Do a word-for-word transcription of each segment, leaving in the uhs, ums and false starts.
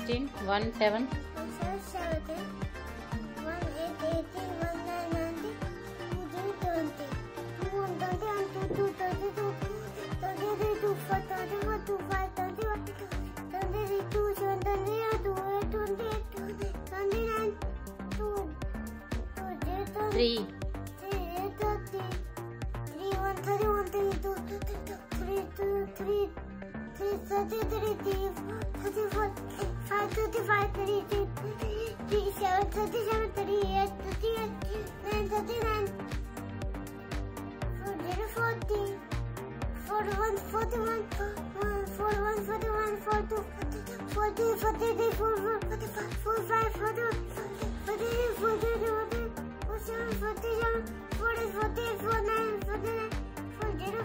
sixteen, one seven, one seven seventeen, one eight eighteen, one nine nineteen, two three twenty, two one twenty, one two two twenty two, twenty three two four twenty four, two five twenty one, twenty three two seven twenty eight, two eight twenty eight, twenty nine, two two zero twenty, three, three eight thirty, three one thirty one thirty two, three two three. Three thirty three three four thirty four five thirty five thirty three three seven thirty seven thirty eight thirty eight nine thirty nine four zero forty four one forty one four one forty one four two forty forty three four four forty five four five forty one forty three forty two forty seven forty seven forty forty eight forty nine forty nine four zero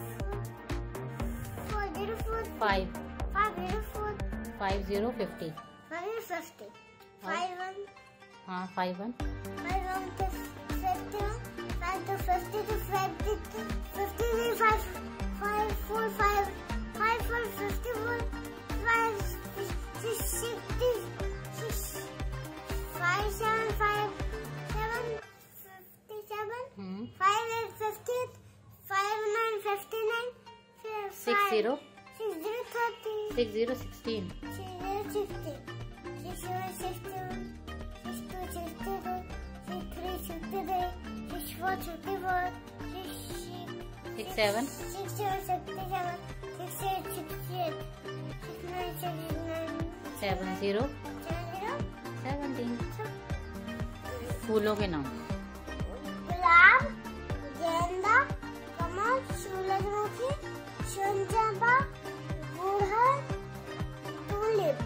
five, five zero four five zero fifty. five zero fifty five one हाँ five one. five one to fifty one five to fifty to fifty fifty three five five four five five four fifty four five six sixty six five seven five seven fifty seven five eight fifty five nine fifty nine six zero. Six zero thirty. Six zero sixteen. Six zero sixteen. Six one sixty one. Six two sixty two. Six three sixty three. Six four sixty four. Six six. Six seven. Six seven sixty seven. Six eight sixty eight. Six nine sixty nine. Seven zero. Seven zero. Seventeen. फूलों के नाम. गुलाब, गेंदा, कमल, सूरजमुखी, चंपा, गुड़हल, tulip.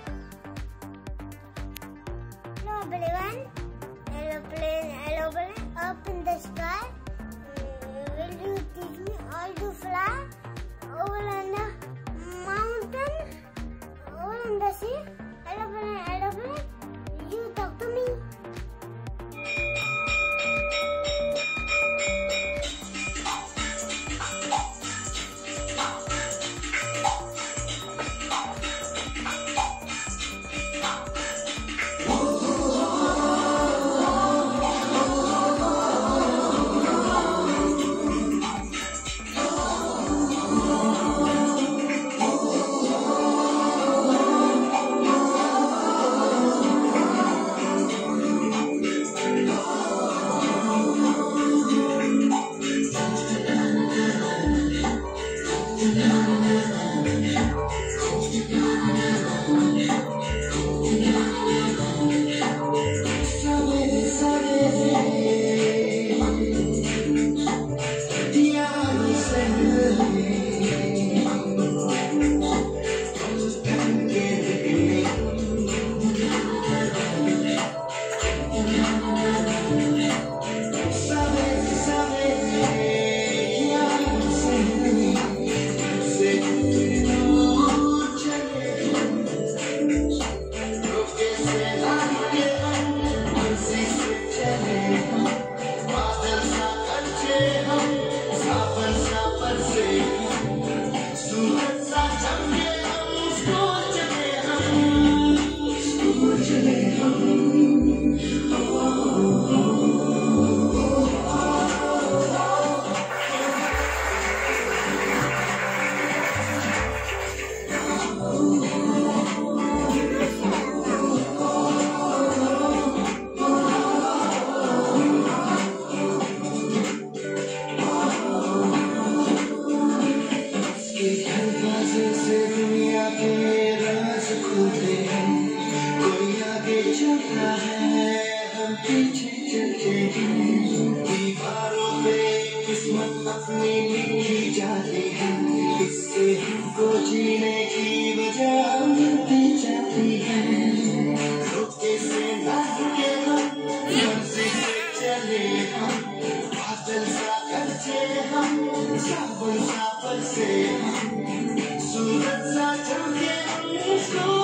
Lovely one, aeroplane, aeroplane up in the sky. Will you teach me how to fly? Over on the mountain, over on the sea. Aeroplane, aeroplane, you talk to me. किस्मत अपनी लिखी जाती है, इससे हमको जीने की वजह मिलती जाती है। रुके से ना रुके हम, मर्जी से चले हम, बादल सा गरजे हम, साबुन सा बरसे हम, सूरज सा चमके हम।